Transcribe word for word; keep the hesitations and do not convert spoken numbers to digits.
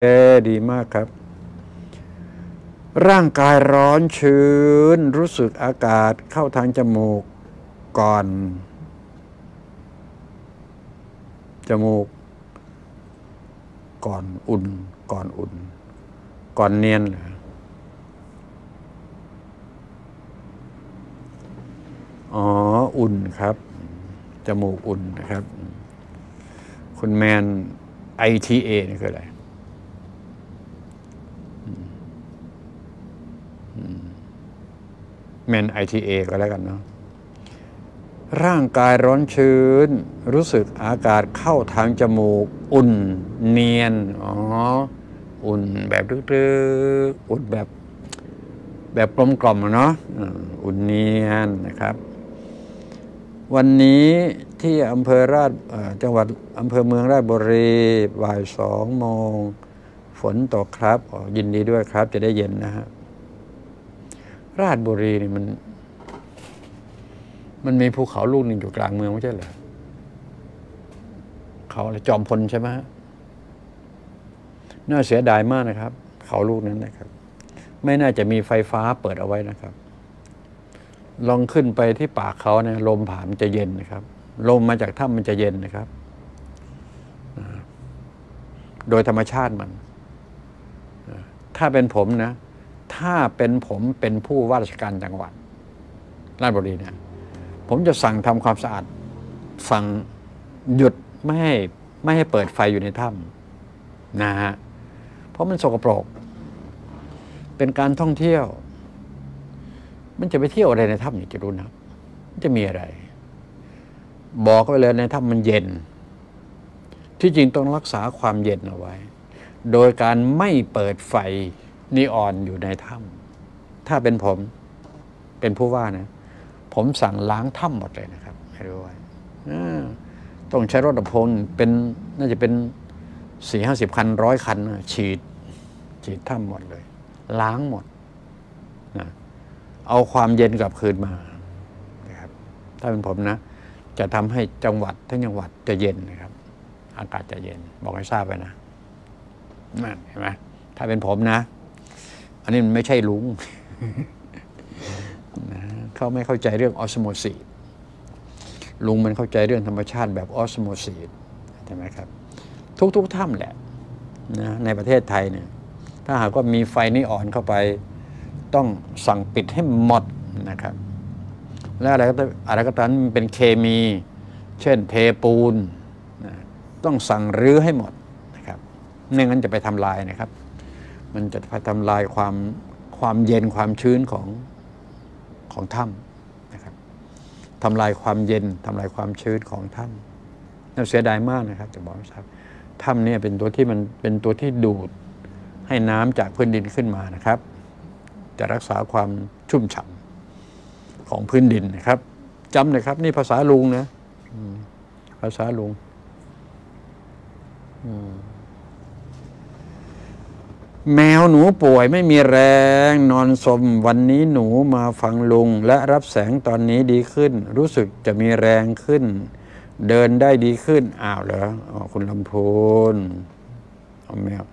เออดีมากครับร่างกายร้อนชื้นรู้สึกอากาศเข้าทางจมูกก่อนจมูกก่อนอุ่นก่อนอุ่นก่อนเนียนเหรออ๋ออุ่นครับจมูกอุ่นนะครับคุณแมน ไอ ที เอ นี่คืออะไรแมน ไอ ที เอ ก็แล้วกันเนาะร่างกายร้อนชื้นรู้สึกอากาศเข้าทางจมูกอุ่นเนียนอ๋ออุ่นแบบลึกๆอุ่นแบบแบบกลมกล่อมเนาะอุ่นเนียนนะครับวันนี้ที่อำเภอราชจังหวัดอำเภอเมืองราชบุรีบ่ายสองโมงฝนตกครับยินดีด้วยครับจะได้เย็นนะฮะราชบุรีนี่มันมันมีภูเขาลูกหนึ่งอยู่กลางเมืองไม่ใช่เหรอเขาจอมพลใช่ไหมน่าเสียดายมากนะครับเขาลูกนั้นนะครับไม่น่าจะมีไฟฟ้าเปิดเอาไว้นะครับลองขึ้นไปที่ปากเขาเนี่ยลมผ่านมันจะเย็นนะครับลมมาจากถ้ำมันจะเย็นนะครับโดยธรรมชาติมันถ้าเป็นผมนะถ้าเป็นผมเป็นผู้ว่าราชการจังหวัดราชบุรีเนี่ยผมจะสั่งทำความสะอาดสั่งหยุดไม่ให้ไม่ให้เปิดไฟอยู่ในถ้ำนะฮะเพราะมันสกปรกเป็นการท่องเที่ยวมันจะไปเที่ยวอะไรในถ้ำนี่จะรู้นะมันจะมีอะไรบอกไว้เลยในถ้ำมันเย็นที่จริงต้องรักษาความเย็นเอาไว้โดยการไม่เปิดไฟนีออนอยู่ในถ้ำถ้าเป็นผมเป็นผู้ว่านะผมสั่งล้างถ้ำหมดเลยนะครับให้รู้ไว้ต้องใช้รถดับเพลิงเป็นน่าจะเป็นสี่ห้าสิบคันร้อยคันฉีดฉีดถ้ำหมดเลยล้างหมดนะเอาความเย็นกลับคืนมานะครับถ้าเป็นผมนะจะทำให้จังหวัดทั้งจังหวัดจะเย็นนะครับอากาศจะเย็นบอกให้ทราบไปนะนั่นเห็นไหมถ้าเป็นผมนะอันนี้มันไม่ใช่ลุงนะเขาไม่เข้าใจเรื่องออสโมซิสลุงมันเข้าใจเรื่องธรรมชาติแบบออสโมซิสใช่ไหมครับทุกๆถ้ำแหละนะในประเทศไทยเนี่ยถ้าหากว่ามีไฟนีออนเข้าไปต้องสั่งปิดให้หมดนะครับและอะไรก็อะไรก็ตามมันเป็นเคมีเช่นเทปูนนะต้องสั่งรื้อให้หมดนะครับไม่งั้นจะไปทำลายนะครับมันจะไปทำลายความความเย็นความชื้นของของถ้ำนะครับทำลายความเย็นทำลายความชื้นของถ้ำน่าเสียดายมากนะครับจะบอกนะครับถ้ำเนี่ยเป็นตัวที่มันเป็นตัวที่ดูดให้น้ำจากพื้นดินขึ้นมานะครับจะรักษาความชุ่มฉ่ำของพื้นดินนะครับจำเลยครับนี่ภาษาลุงนะภาษาลุงแมวหนูป่วยไม่มีแรงนอนสมวันนี้หนูมาฟังลุงและรับแสงตอนนี้ดีขึ้นรู้สึกจะมีแรงขึ้นเดินได้ดีขึ้นอ้าวเหรออ๋อคุณลำพูนเอาแมว